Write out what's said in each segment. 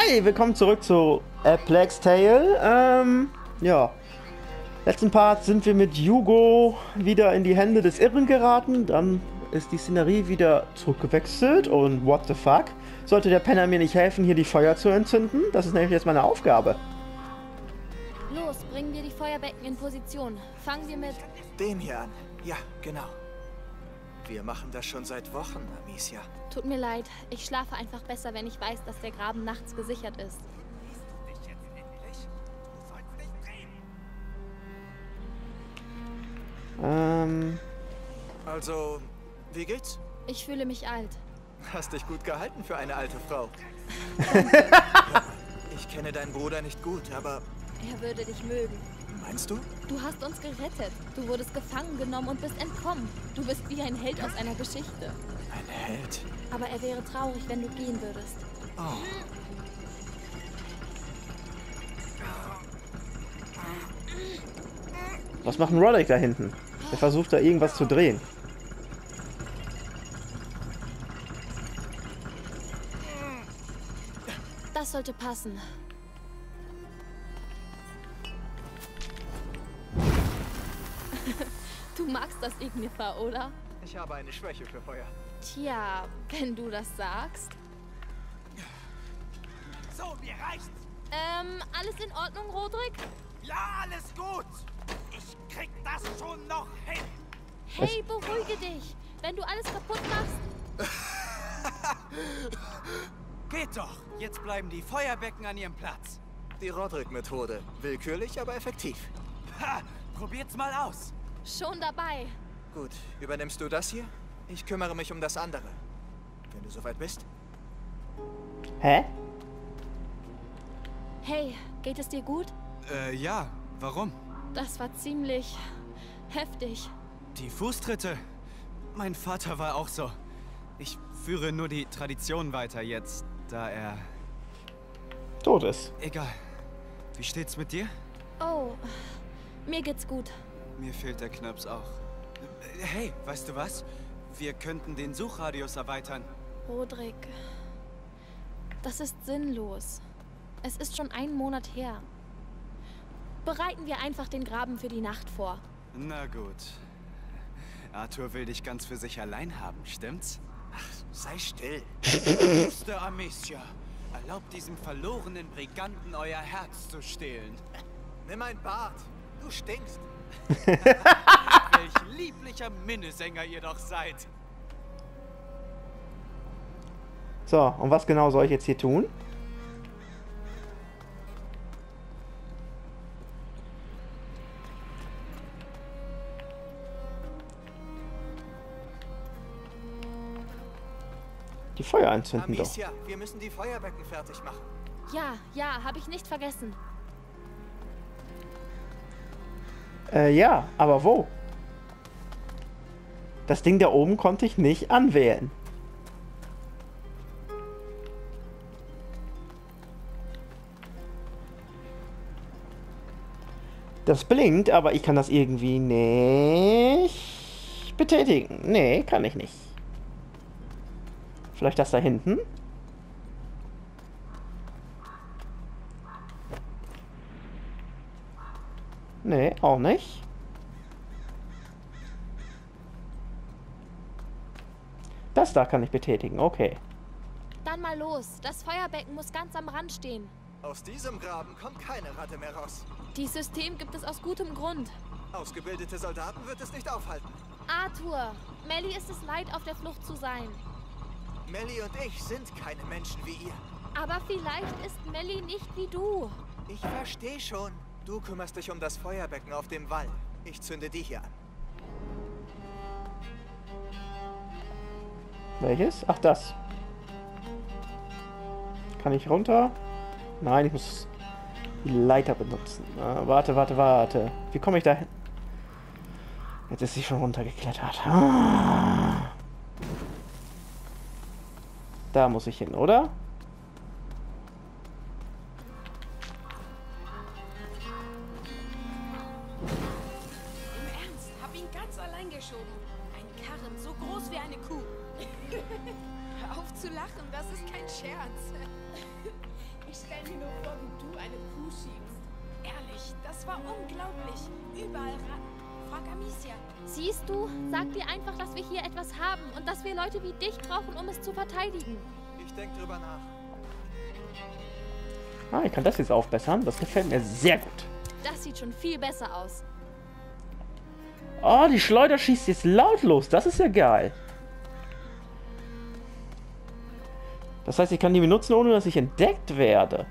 Hi, willkommen zurück zu A Plague's Tale. Ja. Letzten Part sind wir mit Hugo wieder in die Hände des Irren geraten. Dann ist die Szenerie wieder zurückgewechselt und what the fuck? Sollte der Penner mir nicht helfen, hier die Feuer zu entzünden? Das ist nämlich jetzt meine Aufgabe. Los, bringen wir die Feuerbecken in Position. Fangen wir mit dem hier an. Ja, genau. Wir machen das schon seit Wochen, Amicia. Tut mir leid, ich schlafe einfach besser, wenn ich weiß, dass der Graben nachts gesichert ist. Also, wie geht's? Ich fühle mich alt. Hast dich gut gehalten für eine alte Frau. Ich kenne deinen Bruder nicht gut, aber... Er würde dich mögen. Meinst du? Du hast uns gerettet. Du wurdest gefangen genommen und bist entkommen. Du bist wie ein Held aus einer Geschichte. Ein Held? Aber er wäre traurig, wenn du gehen würdest. Oh. Was macht ein Roderick da hinten? Er versucht da irgendwas zu drehen. Das sollte passen. Du magst das Ignifer, oder? Ich habe eine Schwäche für Feuer. Tja, wenn du das sagst. So, mir reicht's. Alles in Ordnung, Roderick? Ja, alles gut. Ich krieg das schon noch hin. Hey, beruhige dich. Wenn du alles kaputt machst... Geht doch. Jetzt bleiben die Feuerbecken an ihrem Platz. Die Roderick-Methode. Willkürlich, aber effektiv. Ha, probiert's mal aus. Schon dabei. Gut, übernimmst du das hier? Ich kümmere mich um das andere. Wenn du soweit bist. Hä? Hey, geht es dir gut? Ja. Warum? Das war ziemlich heftig. Die Fußtritte. Mein Vater war auch so. Ich führe nur die Tradition weiter jetzt, da er... Tot ist. Egal. Wie steht's mit dir? Oh, mir geht's gut. Mir fehlt der Knaps auch. Hey, weißt du was? Wir könnten den Suchradius erweitern. Roderick, das ist sinnlos. Es ist schon einen Monat her. Bereiten wir einfach den Graben für die Nacht vor. Na gut. Arthur will dich ganz für sich allein haben, stimmt's? Ach, sei still. Mr. Amicia, erlaubt diesem verlorenen Briganten euer Herz zu stehlen. Nimm ein Bad. Du stinkst. Welch lieblicher Minnesänger ihr doch seid. So, und was genau soll ich jetzt hier tun? Die Feuer anzünden doch. Amicia, wir müssen die Feuerbecken fertig machen. Ja, habe ich nicht vergessen. Ja, aber wo? Das Ding da oben konnte ich nicht anwählen. Das blinkt, aber ich kann das irgendwie nicht betätigen. Nee, kann ich nicht. Vielleicht das da hinten? Nee, auch nicht. Das da kann ich betätigen, okay. Dann mal los. Das Feuerbecken muss ganz am Rand stehen. Aus diesem Graben kommt keine Ratte mehr raus. Dieses System gibt es aus gutem Grund. Ausgebildete Soldaten wird es nicht aufhalten. Arthur, Melly ist es leid, auf der Flucht zu sein. Melly und ich sind keine Menschen wie ihr. Aber vielleicht ist Melly nicht wie du. Ich verstehe schon. Du kümmerst dich um das Feuerbecken auf dem Wall. Ich zünde die hier an. Welches? Ach, das. Kann ich runter? Nein, ich muss die Leiter benutzen. Warte. Wie komme ich da hin? Jetzt ist sie schon runtergeklettert. Da muss ich hin, oder? Im Ernst, hab ihn ganz allein geschoben. Ein Karren, so groß wie eine Kuh. Hör auf zu lachen, das ist kein Scherz. Ich stell mir nur vor, wie du eine Kuh schiebst. Ehrlich, das war unglaublich. Überall Ratten. Frag Amicia. Siehst du? Sag dir einfach, dass wir hier etwas haben und dass wir Leute wie dich brauchen, um es zu verteidigen. Ich denke drüber nach. Ah, ich kann das jetzt aufbessern. Das gefällt mir sehr gut. Das sieht schon viel besser aus. Oh, die Schleuder schießt jetzt lautlos. Das ist ja geil. Das heißt, ich kann die benutzen, ohne dass ich entdeckt werde.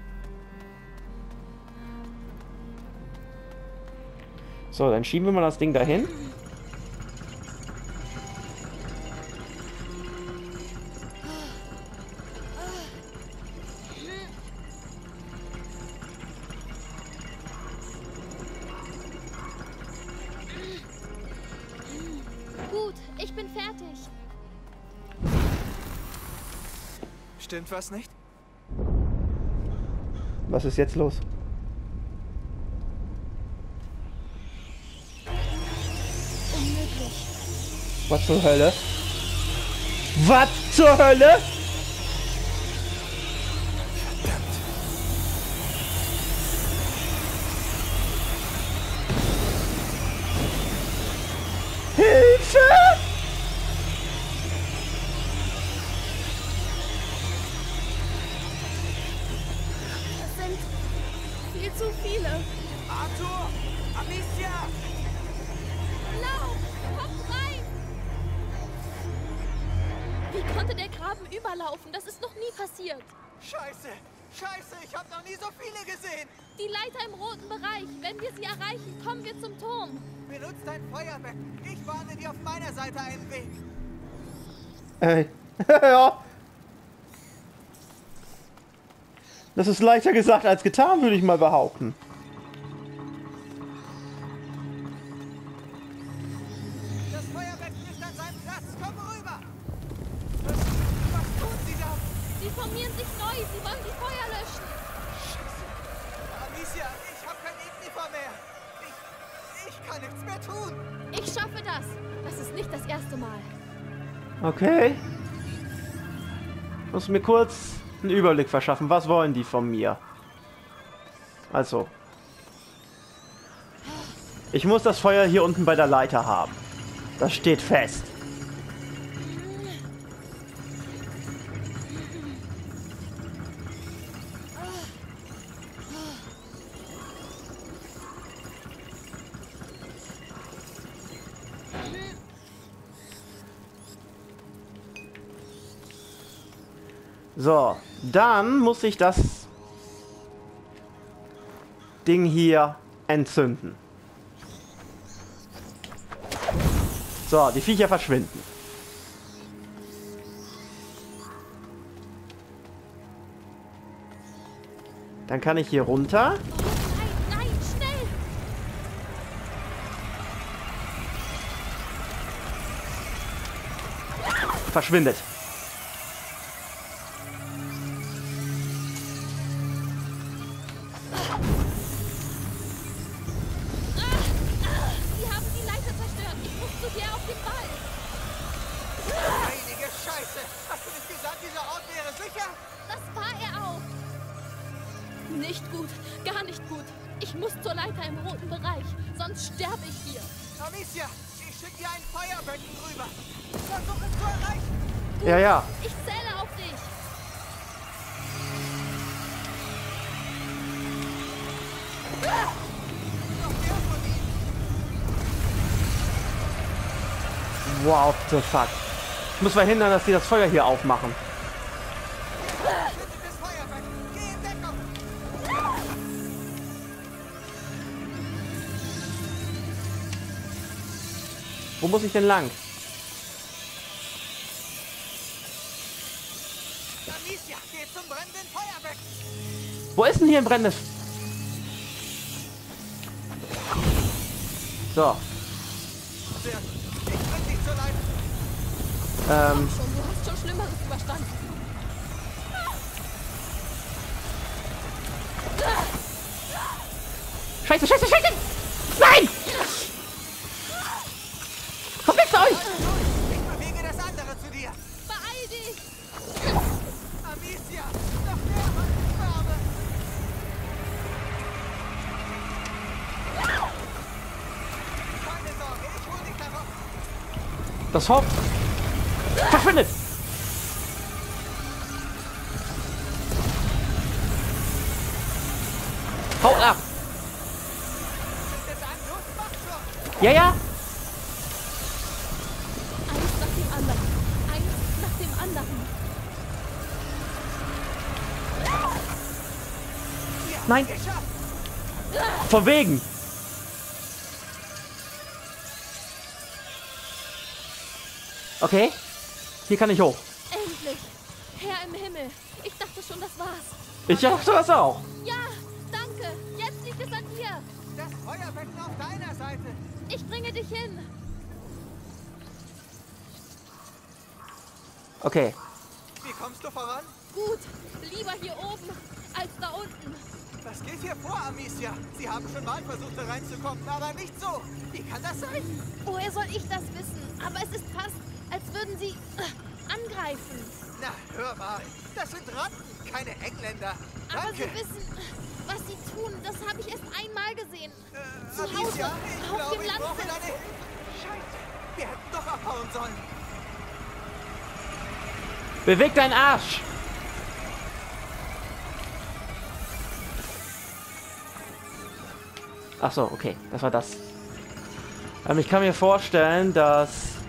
So, dann schieben wir mal das Ding dahin. Gut, ich bin fertig. Stimmt was nicht? Was ist jetzt los? Unmöglich. Was zur Hölle? Was zur Hölle? Hilfe! Das sind viel zu viele. Arthur! Amicia! Lauf! Kommt rein! Wie konnte der Graben überlaufen? Das ist noch nie passiert. Scheiße! Scheiße! Ich habe noch nie so viele gesehen! Die Leiter im roten Bereich. Wenn wir sie erreichen, kommen wir zum Turm. Benutzt dein Feuerbecken. Ich bahne dir auf meiner Seite einen Weg. Ja. Das ist leichter gesagt als getan, würde ich mal behaupten. Das Feuerbecken ist an seinem Platz. Komm rüber! Was tun sie da? Sie formieren sich neu. Sie wollen die Feuer löschen. Amicia, ich habe kein Ignifer mehr. Ich kann nichts mehr tun. Ich schaffe das. Das ist nicht das erste Mal. Okay. Ich muss mir kurz einen Überblick verschaffen. Was wollen die von mir? Also. Ich muss das Feuer hier unten bei der Leiter haben. Das steht fest. So, dann muss ich das Ding hier entzünden. So, die Viecher verschwinden. Dann kann ich hier runter. Nein, nein, schnell! Verschwindet. Sie haben die Leiter zerstört. Ich muss zu dir auf den Ball. Heilige Scheiße! Hast du nicht gesagt, dieser Ort wäre sicher? Das war er auch. Nicht gut, gar nicht gut. Ich muss zur Leiter im roten Bereich, sonst sterbe ich hier. Amicia, ich schicke dir ein Feuerbecken rüber. Versuch es zu erreichen. Ja, ja. Ich zähle auf dich. Noch mehr von ihnen. What the fuck. Ich muss verhindern, dass die das Feuer hier aufmachen. Bitte das Feuerbecken. Geh in Deckung. Wo muss ich denn lang? Amicia, geh zum brennenden Feuerbecken. Wo ist denn hier ein brennendes? So. Sehr gut. Ich bring dich zur Leiter. Schon, du hast schon Schlimmeres überstanden. Scheiße, scheiße, scheiße! Nein! Verpisst euch! Ich bewege das andere zu dir. Beeil dich! Amicia, noch mehr Farbe. Das Haupt verschwindet! Haut ab! Ja, ja! Eins nach dem anderen. Eins nach dem anderen. Nein! Von wegen! Okay. Hier kann ich hoch. Endlich! Herr im Himmel! Ich dachte schon, das war's. Ich dachte das auch. Ja, danke! Jetzt liegt es an dir! Das Feuerbecken auf deiner Seite. Ich bringe dich hin! Okay. Wie kommst du voran? Gut, lieber hier oben als da unten. Was geht hier vor, Amicia? Sie haben schon mal versucht, da reinzukommen, aber nicht so. Wie kann das sein? Woher soll ich das wissen? Aber es ist fast, als würden sie angreifen. Na, hör mal. Das sind Ratten, keine Engländer. Aber Danke. sie wissen, was sie tun. Das habe ich erst einmal gesehen. Zu Hause, Amicia, ich auf glaube, dem ich brauche Landsitz. deine Hilfe. Scheiße. Wir hätten doch abhauen sollen. Beweg deinen Arsch! Ach so, okay. Das war das. Ich kann mir vorstellen, dass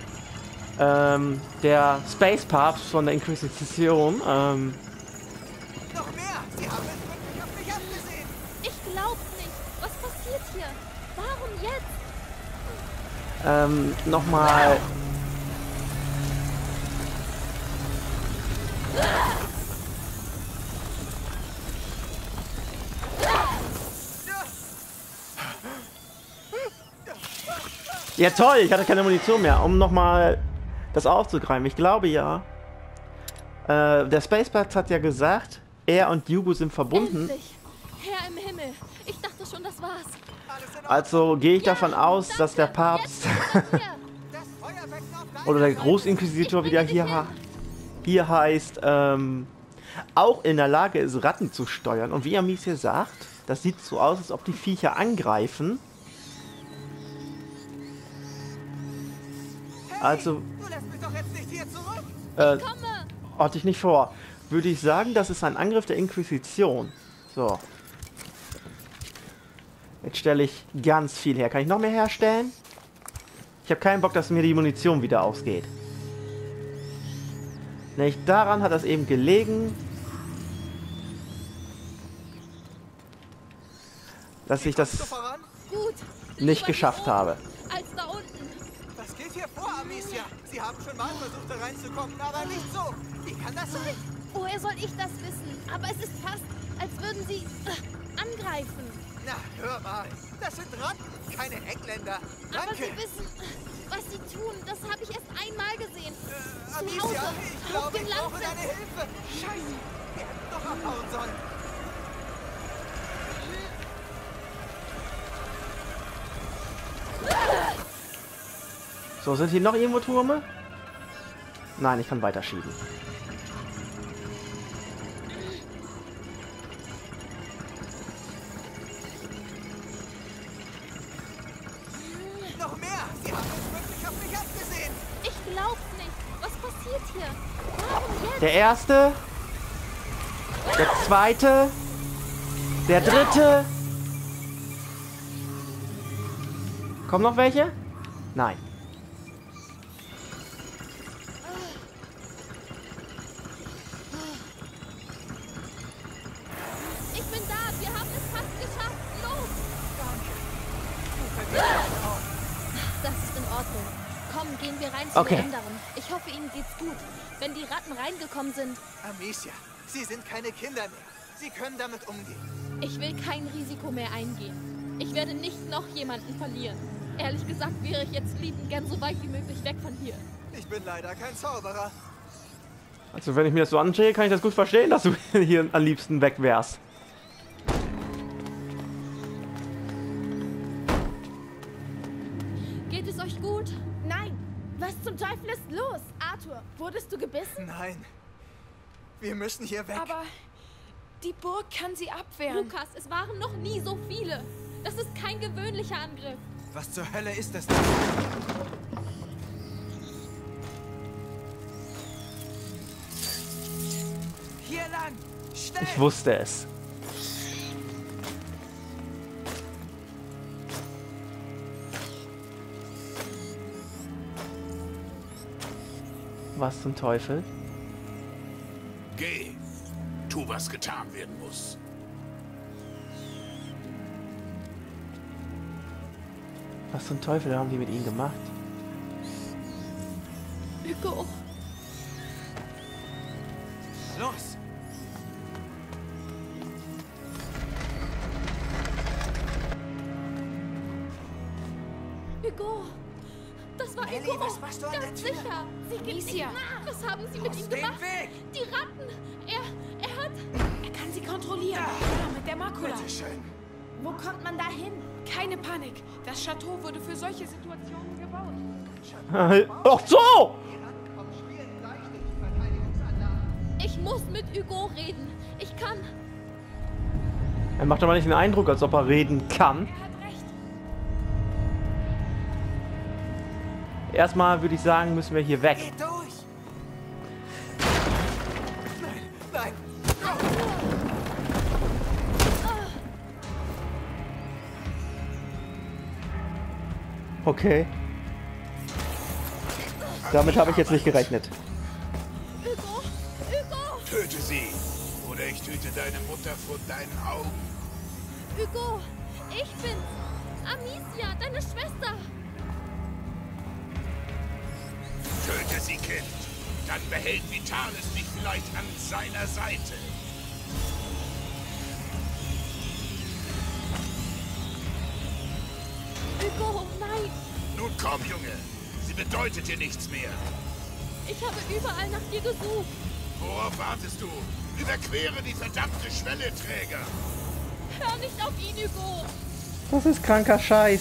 der Space Papst von der Inquisition Noch mehr. Sie haben es wirklich auf mich abgesehen. Ich glaub's nicht. Was passiert hier? Warum jetzt? nochmal. Ja toll, ich hatte keine Munition mehr, um nochmal das aufzugreifen. Ich glaube ja, der Space Papst hat ja gesagt, er und Hugo sind verbunden. Endlich. Herr im Himmel. Ich dachte schon, das war's. Alles in Ordnung. Also gehe ich davon aus, Danke. dass der Papst Jetzt ist er hier. Das Feuerbecken auf deiner oder der Seite. Großinquisitor, wie der hier heißt, auch in der Lage ist, Ratten zu steuern. Und wie Amicia sagt, das sieht so aus, als ob die Viecher angreifen. Also, Du lässt mich doch jetzt nicht hier zurück. Komme. hatte ich nicht vor. Würde ich sagen, das ist ein Angriff der Inquisition. So. Jetzt stelle ich ganz viel her. Kann ich noch mehr herstellen? Ich habe keinen Bock, dass mir die Munition wieder ausgeht. Nicht daran hat das eben gelegen, dass ich Kommst du das voran? Gut. nicht Lieber geschafft hier oben habe. als da unten. Was geht hier vor, Amicia? Sie haben schon mal versucht, da reinzukommen, aber nicht so. Wie kann das sein? Woher soll ich das wissen? Aber es ist fast, als würden sie angreifen. Na, hör mal. Das sind Ratten, keine Engländer. Aber Danke. sie wissen, was sie tun. Das habe ich erst einmal gesehen. Zu Amicia, Hause, ich auf glaube, dem ich brauche Landsitz. deine Hilfe. Scheiße. Wir hätten doch abhauen sollen. So, sind hier noch irgendwo Türme? Nein, ich kann weiterschieben. Noch mehr. Sie haben es wirklich auf mich abgesehen. Ich glaub's nicht. Was passiert hier? Warum jetzt? Der erste. Der zweite. Der dritte. Kommen noch welche? Nein. Ich bin da. Wir haben es fast geschafft. Los. Das ist in Ordnung. Komm, gehen wir rein zu Okay. den anderen. Ich hoffe, ihnen geht's gut. Wenn die Ratten reingekommen sind, Amicia, Sie sind keine Kinder mehr. Sie können damit umgehen. ich will kein Risiko mehr eingehen. Ich werde nicht noch jemanden verlieren. Ehrlich gesagt wäre ich jetzt liebend gern so weit wie möglich weg von hier. Ich bin leider kein Zauberer. Also wenn ich mir das so ansehe, kann ich das gut verstehen, dass du hier am liebsten weg wärst. Geht es euch gut? Nein! Was zum Teufel ist los? Arthur, wurdest du gebissen? Nein. Wir müssen hier weg. Aber die Burg kann sie abwehren. Lukas, es waren noch nie so viele. Das ist kein gewöhnlicher Angriff. Was zur Hölle ist das denn? Hier lang! Schnell! Ich wusste es. Was zum Teufel? Geh. Tu, was getan werden muss. Was zum Teufel haben die mit ihm gemacht? Hugo. Los! Hugo. Das war Ellie, Hugo. was machst du an der Ganz Tür? sicher. Sie geht nicht Amicia. nach. Was haben Sie mit Aus ihm dem gemacht? Weg! Die Ratten. Er hat... Er kann sie kontrollieren. Ja, mit der Makula. Bitteschön. Wo kommt man da hin? Keine Panik. Das Chateau wurde für solche Situationen gebaut. Ach so! Ich muss mit Hugo reden. Ich kann... Er macht aber nicht den Eindruck, als ob er reden kann. Er hat recht. Erstmal würde ich sagen, müssen wir hier weg. Geht durch! Nein! Okay. Damit habe ich jetzt nicht gerechnet. Hugo! Hugo! Töte sie. Oder ich töte deine Mutter vor deinen Augen. Hugo! Ich bin's! Amicia, deine Schwester! Töte sie, Kind. Dann behält Vitalis dich vielleicht an seiner Seite. Hugo, nein! Nun komm, Junge. Sie bedeutet dir nichts mehr. Ich habe überall nach dir gesucht. Worauf wartest du? Überquere die verdammte Schwelle, Träger. Hör nicht auf ihn, Hugo! Das ist kranker Scheiß.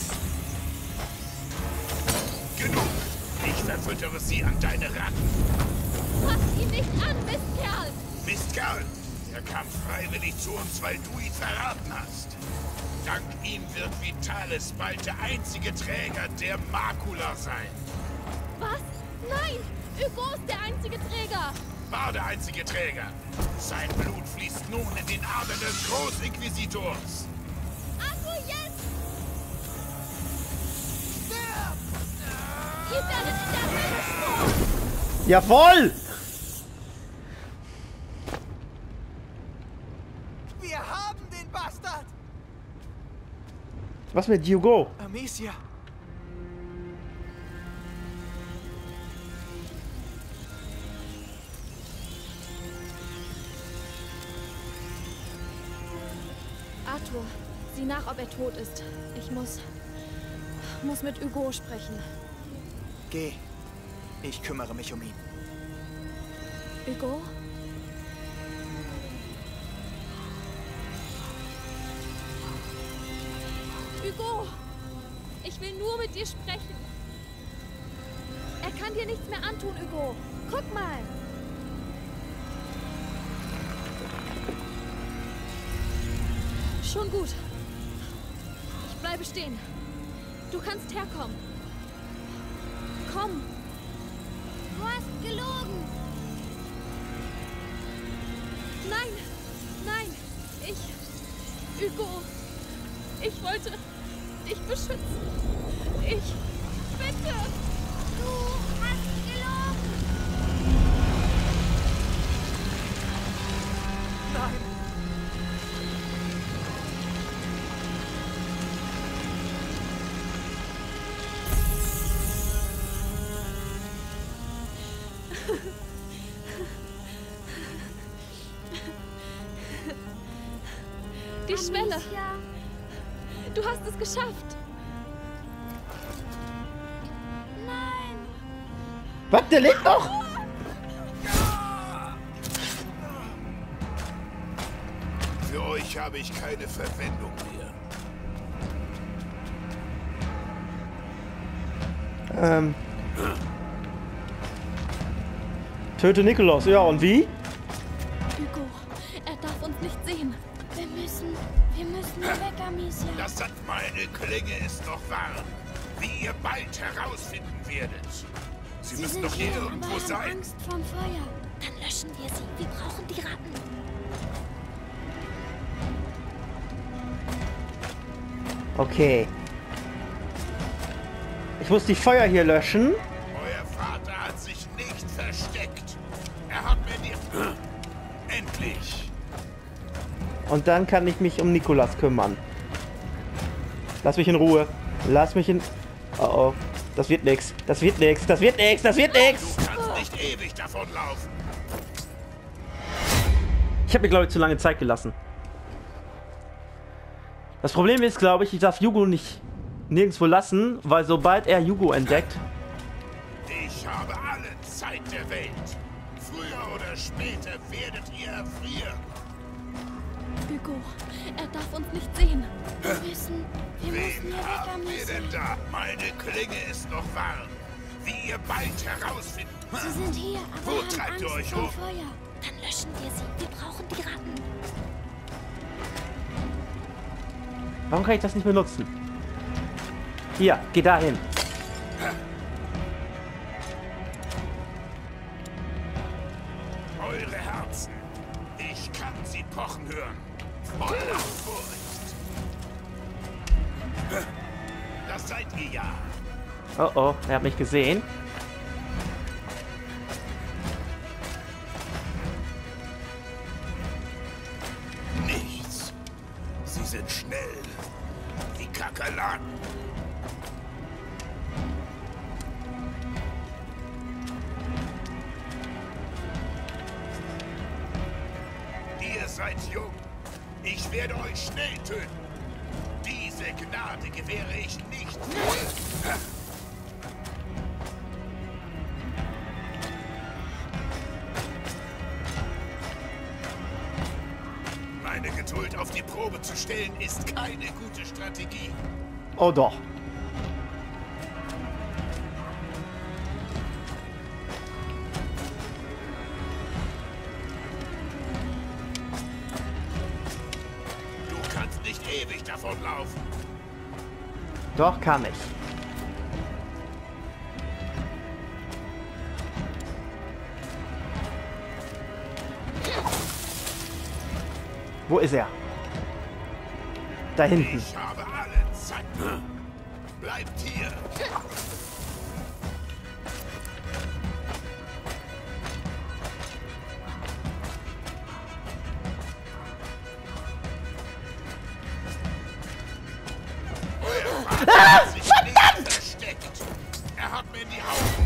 Genug. Ich verfüttere sie an deine Ratten. Fass ihn nicht an, Mistkerl! Mistkerl, er kam freiwillig zu uns, weil du ihn verraten hast. Dank ihm wird Vitalis bald der einzige Träger der Makula sein. Was? Nein! Hugo ist der einzige Träger! War der einzige Träger. Sein Blut fließt nun in den Adern des Großinquisitors. Also jetzt! Ihr werdet in der Hölle sterben! Jawohl! Wir haben den Bastard! Was mit Hugo? Amicia! Arthur, sieh nach, ob er tot ist. Ich muss mit Hugo sprechen. Geh. Ich kümmere mich um ihn. Hugo? Hugo! Ich will nur mit dir sprechen. Er kann dir nichts mehr antun, Hugo. Guck mal. Schon gut. Ich bleibe stehen. Du kannst herkommen. Komm. Du hast gelogen. Nein, nein. Hugo. Ich wollte dich beschützen. Bitte. Du hast gelogen. Nein! Die Schwelle. Du hast es geschafft. Nein. Was? Der lebt noch? Für euch habe ich keine Verwendung mehr. Töte Nikolaus. Ja, und wie? Hugo, er darf uns nicht sehen. Wir müssen weg, Amicia. Das hat meine Klinge ist noch warm. Wie ihr bald herausfinden werdet. Sie müssen doch hier irgendwo sein. Angst vom Feuer. Dann löschen wir sie. Wir brauchen die Ratten. Okay. Ich muss die Feuer hier löschen. Euer Vater hat sich nicht versteckt. Er hat mir die... Endlich. Und dann kann ich mich um Nikolas kümmern. Lass mich in Ruhe. Lass mich in... Oh oh. Das wird nix. Das wird nix. Das wird nix. Das wird nix. Du kannst nicht ewig davonlaufen. Ich habe mir, glaube ich, zu lange Zeit gelassen. Das Problem ist, glaube ich darf Hugo nicht nirgendwo lassen, weil sobald er Hugo entdeckt... Ich habe alle Zeit der Welt. Früher oder später werdet ihr erfrieren. Hugo, er darf uns nicht sehen. Wir müssen hier Wen weg, haben wir Amicia. denn da? Meine Klinge ist noch warm. Wie ihr bald herausfinden. Sie sind hier, Wo aber haben treibt ihr Angst euch vor um? Feuer. Dann löschen wir sie. Wir brauchen die Ratten. Warum kann ich das nicht benutzen? Hier, geh dahin. Eure Herzen. Ich kann sie pochen hören. Voller Furcht. Das seid ihr ja. Oh oh, er hat mich gesehen. Nichts. Sie sind schnell. Wie Kakerlaken. Ihr seid jung. Ich werde euch schnell töten. Diese Gnade gewähre ich nicht. Meine Geduld auf die Probe zu stellen, ist keine gute Strategie. Oh doch. Du kannst nicht ewig davonlaufen. Doch, kann ich. Wo ist er? Da hinten. Ich habe alle Zeit. Bleibt hier. Euer Vater hat sich nicht versteckt. Er hat mir in die Augen.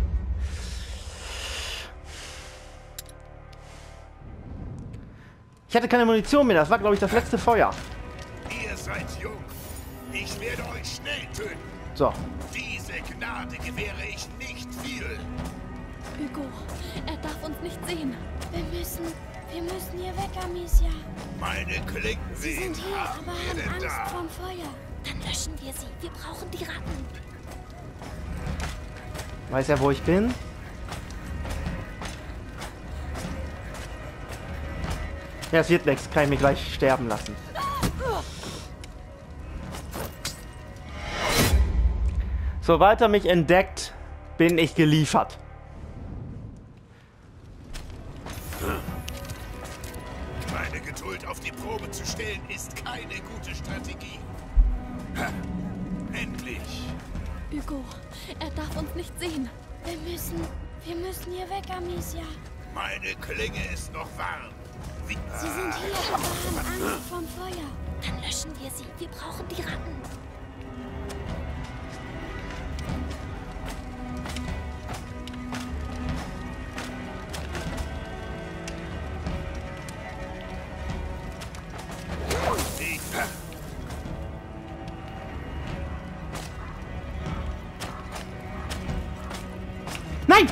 Ich hatte keine Munition mehr. Das war, glaube ich, das letzte Feuer. Ihr seid jung. Ich werde euch schnell töten. So. Diese Gnade gewähre ich nicht viel. Hugo, er darf uns nicht sehen. Wir müssen hier weg, Amicia. Meine Klingen Sie sind hier, haben aber wir haben denn Angst da? vom Feuer. Dann löschen wir sie. Wir brauchen die Ratten. Weiß er, wo ich bin? Ja, es wird nichts. Kann ich mich gleich sterben lassen. Sobald er mich entdeckt, bin ich geliefert. Meine Geduld auf die Probe zu stellen, ist keine gute Strategie. Endlich. Hugo, er darf uns nicht sehen. Wir müssen hier weg, Amicia. Meine Klinge ist noch warm. Wie Sie sind hier, aber haben Angst vom Feuer. Dann löschen wir sie. Wir brauchen die Ratten. ich, Nein!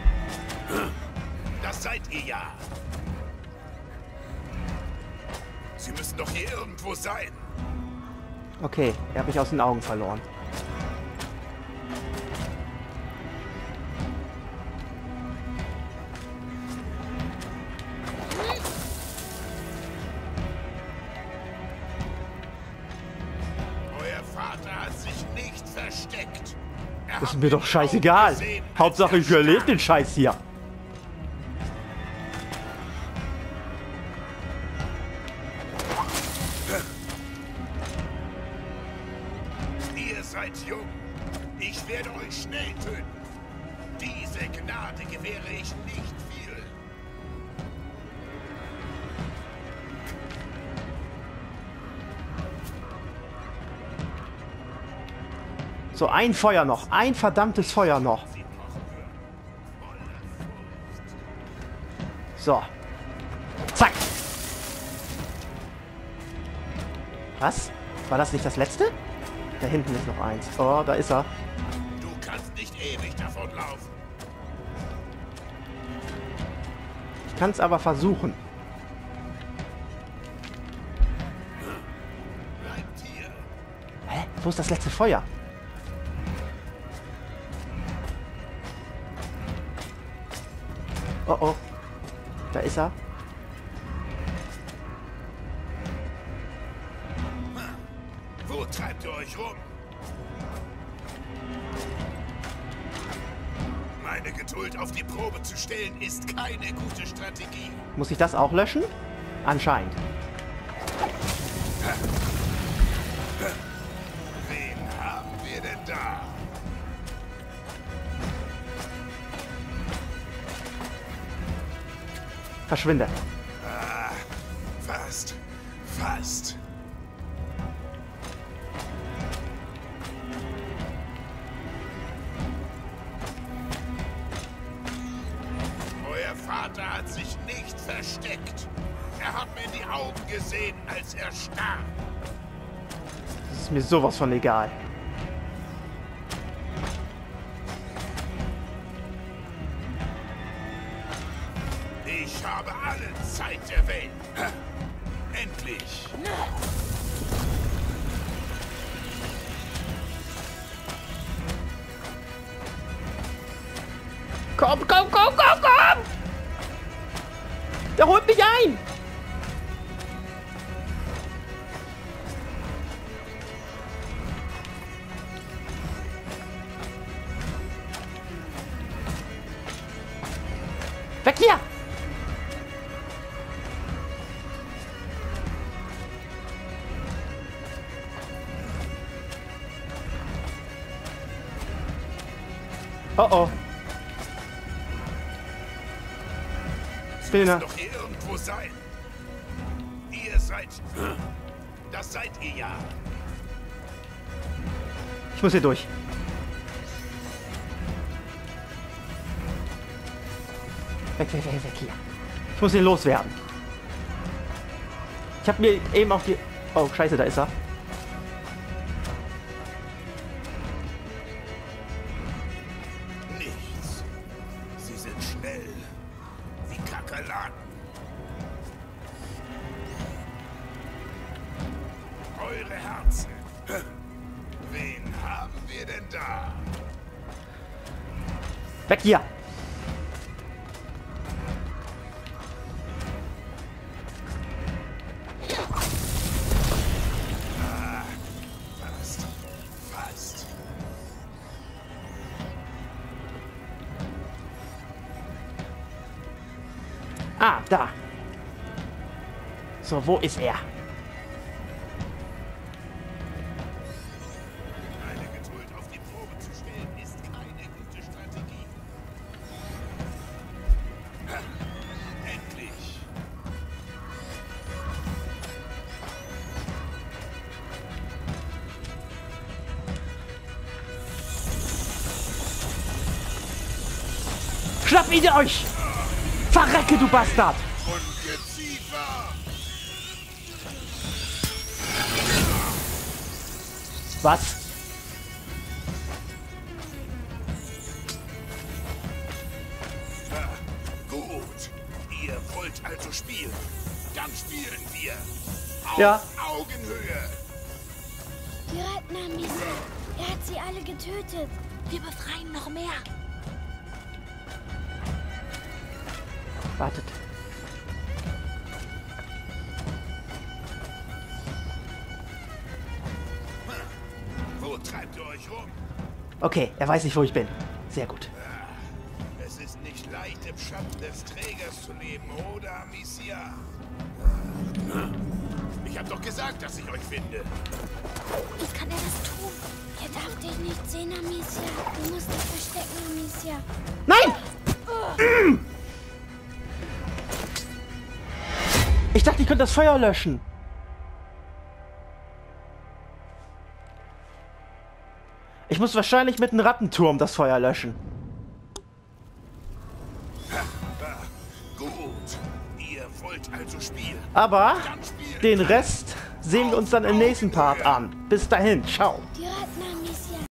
Das seid ihr ja. Sie müssen doch hier irgendwo sein. Okay, er hat mich aus den Augen verloren. Euer Vater hat sich nicht versteckt. Er Ist hat mir doch die scheißegal. Augen gesehen, als Hauptsache er ich überlebe starb. den Scheiß hier. seid jung. Ich werde euch schnell töten. Diese Gnade gewähre ich nicht viel. So, ein Feuer noch. Ein verdammtes Feuer noch. So. Zack. Was? War das nicht das letzte? Da hinten ist noch eins. Oh, da ist er. Du kannst nicht ewig davonlaufen. Ich kann es aber versuchen. Bleibt hier. Hä? Wo ist das letzte Feuer? Oh oh. Da ist er. Wo treibt ihr euch rum? Meine Geduld auf die Probe zu stellen, ist keine gute Strategie. Muss ich das auch löschen? Anscheinend. Wen haben wir denn da? Verschwinde. Ah, fast. Fast. Euer Vater hat sich nicht versteckt. Er hat mir in die Augen gesehen, als er starb. Das ist mir sowas von egal. Ich habe alle Zeit der Welt. Endlich. Komm, komm, komm, komm, komm! Der holt mich ein! Weg hier! Oh oh. Spinner. Doch hier irgendwo sein. Ihr seid... Das seid ihr ja. Ich muss hier durch. Weg, weg, weg, weg hier. Ich muss ihn loswerden. Ich habe mir eben auch die... Oh, scheiße, da ist er. Nichts. Sie sind schnell. Wie Kakerlaken. Eure Herzen. Wen haben wir denn da? Weg hier. Fast. Fast. Ah, da. So, wo ist er? Meine Geduld auf die Probe zu stellen, ist keine gute Strategie. Endlich. Schnapp ihn euch! Verrecke, du Bastard! Ungeziefer! Was? Gut. Ihr wollt also spielen. Dann spielen wir. Auf Ja. Augenhöhe. Die reiten an Misa. Er hat sie alle getötet. Wir befreien noch mehr. Wartet. Wo treibt ihr euch rum? Okay, er weiß nicht, wo ich bin. Sehr gut. Es ist nicht leicht, im Schatten des Trägers zu leben, oder, Amicia? Ich hab doch gesagt, dass ich euch finde. Wie kann er das tun? Er darf dich nicht sehen, Amicia. Du musst dich verstecken, Amicia. Nein! Ich dachte, ich könnte das Feuer löschen. Ich muss wahrscheinlich mit einem Rattenturm das Feuer löschen. Gut. Ihr wollt also spielen. Aber den Rest sehen wir uns dann im nächsten Part an. Bis dahin, ciao. Die